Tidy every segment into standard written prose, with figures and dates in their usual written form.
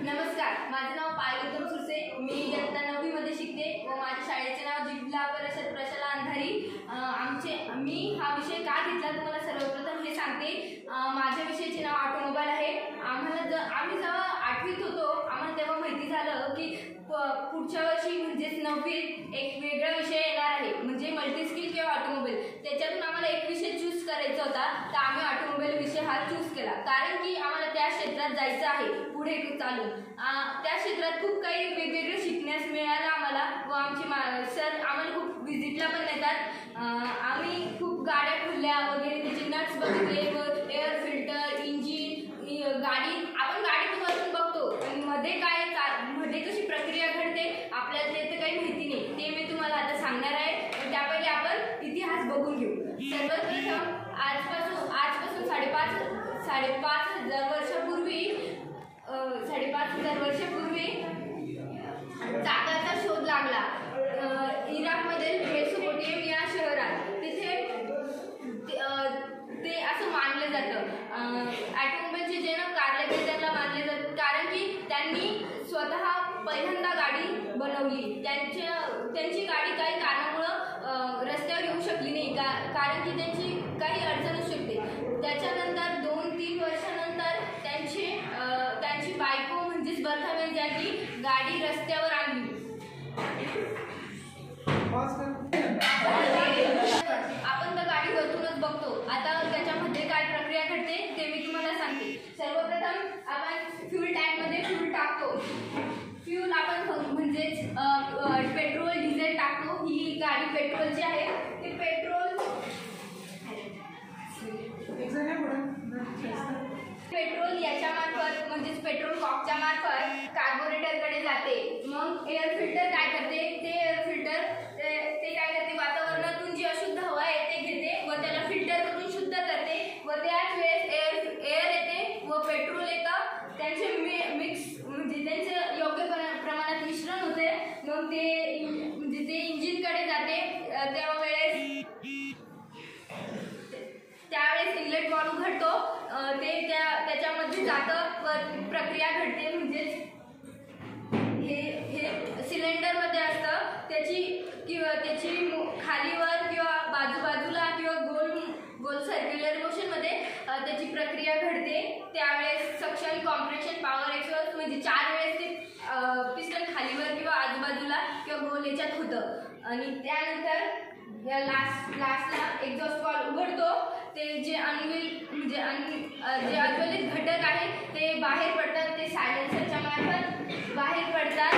नमस्कार, माझे नाव पायल उत्तम सुरसे. मी इयत्ता 9वी मध्ये शिकते व माझ्या शाळेचे नाव जिल्हा परिषद प्रशाला अंधारी. मी हा विषय का घेतला तुम्हाला सर्वप्रथम हे सांगते. माझ्या विषयाचे नाव ऑटोमोबाईल आहे. आम्ही जेव्हा 8वीत होतो आम्हाला तेव्हा माहिती झालं की पुढच्या वर्षी म्हणजेच 9वीत एक वेगळा विषय येणार आहे, म्हणजे मल्टी स्किल किंवा ऑटोमोबाईल. त्याच्यातून आम्हाला एक विषय चूज करायचा होता, तर आम्ही ऑटोमोबाईल विषय हा चूज केला, कारण की आम्हाला त्या क्षेत्रात जायचं आहे पुढे चालून. त्या क्षेत्रात खूप काही वेगवेगळं शिकण्यास मिळालं आम्हाला व आमचे सर आम्हाला खूप व्हिजिटला पण येतात. आम्ही खूप गाड्या खोलल्या वगैरे, त्याचे नट्स बघितले व एअर फिल्टर, इंजिन, गाडी. आपण गाडीतून बसून बघतो आणि मध्ये कशी प्रक्रिया घडते आपल्याला ते तर काही माहिती नाही. ते मी तुम्हाला आता सांगणार आहे. त्या पहिले आपण इतिहास बघून घेऊ. सर्वप्रथम आजपासून 5,500 वर्षापूर्वी चाकाचा शोध लागला. इराकमधील मेसोपोटेमिया या शहरात. तिथे ते असं मानलं जातं. ऑटोमोबाईलचे जनक कार्ल बेंझला मानले जातात, कारण की त्यांनी स्वतः पहिल्यांदा गाडी बनवली. त्यांची गाडी काही कारणामुळं रस्त्यावर येऊ शकली नाही, कारण की त्यांची काही अडचण असू शकते. त्याच्यानंतर 2-3 वर्षानंतर त्यांची बायको म्हणजेच बर्था बेंझांनी गाडी रस्त्यावर आणली. आपण तर गाडी वरतूनच बघतो. आता त्याच्यामध्ये काय प्रक्रिया घडते ते मी तुम्हाला सांगते. सर्वप्रथम आपण फ्यूल टँकमध्ये फ्यूल टाकतो. फ्यूल आपण म्हणजेच पेट्रोल डिझेल टाकतो. ही गाडी पेट्रोलची आहे. ते पेट्रोल याच्यामार्फत म्हणजेच पेट्रोल कॉकच्या मार्फत कार्बोरेटरकडे जाते. मग एअर फिल्टर काय करते, ते एअर फिल्टर ते काय करते, वातावरणातून जी अशुद्ध हवा आहे ते घेते व त्याला फिल्टर करून शुद्ध करते व त्याच वेळेस एअर येते व पेट्रोल येतं. त्यांचे मिक्स म्हणजे त्यांचं योग्य प्रमाणात मिश्रण होते. मग ते इंजिनकडे जाते. त्यावेळेस इनलेट वॉल्व घडतो. ते त्याच्यामध्ये जातं व प्रक्रिया घडते. म्हणजेच हे सिलेंडरमध्ये असतं. त्याची खालीवर किंवा बाजूला किंवा गोल सर्क्युलर मोशनमध्ये त्याची प्रक्रिया घडते. त्यावेळेस सक्शन, कॉम्प्रेशन, पॉवर एक्सहॉस्ट म्हणजे 4 वेळेस ते पिस्टन खालीवर किंवा आजूबाजूला किंवा गोल याच्यात होतं. आणि त्यानंतर लास्टला एक्झॉस्ट वॉल्व उघडतो. ते जे अज्वलित घटक आहे ते बाहेर पडतात. ते सायलेन्सरच्या मार्फत बाहेर पडतात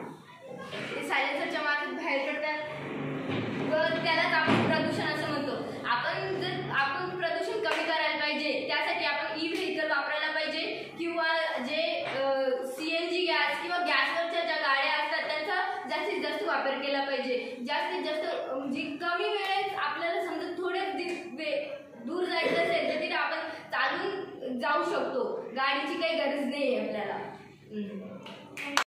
व त्यालाच आपण प्रदूषण असं म्हणतो. आपण प्रदूषण कमी करायला पाहिजे, त्यासाठी आपण ई व्हेकल वापरायला पाहिजे किंवा जे CNG गॅस किंवा गॅसवरच्या ज्या गाड्या असतात त्यांचा जास्तीत जास्त वापर केला पाहिजे. जास्तीत जास्त म्हणजे कमी वेळेत आपल्याला समजा दूर जायचं असेल तर तिथे आपण चालून जाऊ शकतो. गाडीची काही गरज नाही आहे आपल्याला.